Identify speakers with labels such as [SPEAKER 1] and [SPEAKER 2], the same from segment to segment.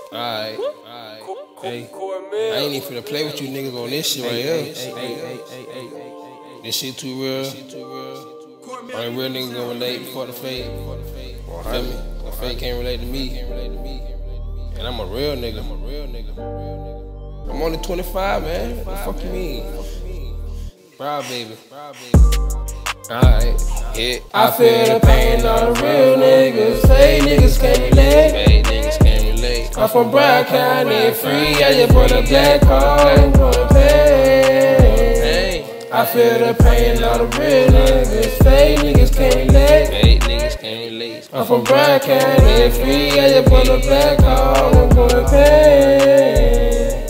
[SPEAKER 1] Alright. Hey, I ain't even finna play with you niggas on this shit right here. This shit too real. Only real niggas gonna relate before the fake. Feel me? The fake can't relate to me. And I'm a real nigga. I'm only 25, man. What the fuck you mean? Proud baby. Alright, yeah.
[SPEAKER 2] I feel the pain of the real niggas. Fake niggas can't relate.
[SPEAKER 1] Fake niggas can't relate.
[SPEAKER 2] I'm from Broward County, free. I just bought a black car and gonna pay. I feel the pain of the real niggas. Fake niggas can't relate.
[SPEAKER 1] Fake niggas can't relate.
[SPEAKER 2] I'm from Broward County, free. I just bought a black car and gonna pay.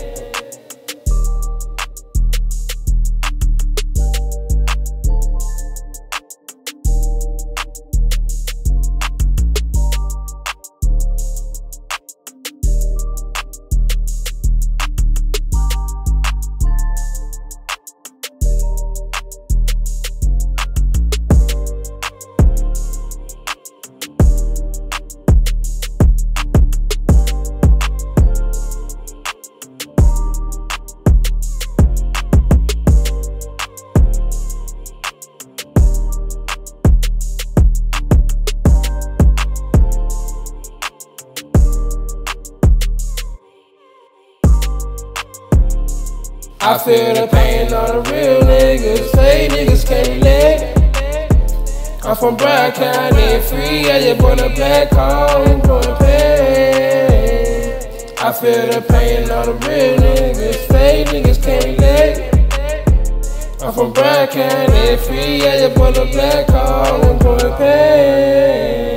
[SPEAKER 2] I feel the pain of the real niggas. Fake niggas can't relate. I'm from Broward County, free. I just bought a black car and gonna pay. I feel the pain of the real niggas. Fake niggas can't relate. I'm from Broward County, free. I just bought a black car and gonna pay.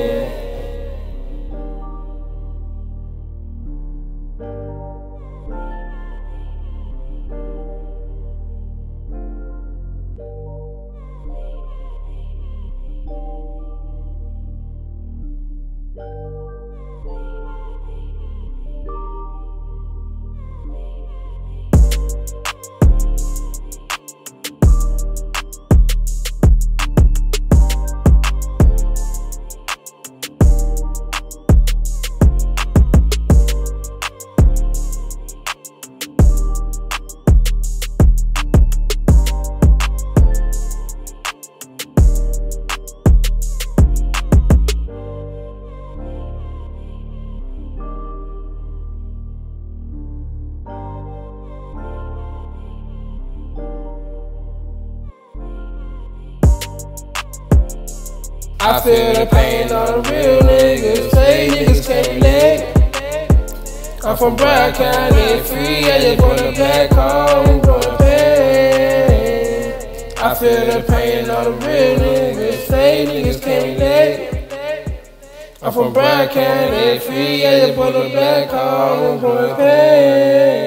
[SPEAKER 2] I feel the pain of the real niggas. Fake niggas can't relate. I'm from Broward County, free. I just bought a black car and gonna pay. I feel the pain of the real niggas. Fake niggas can't relate. I'm from Broward County, free. I just bought a black car and gonna pay.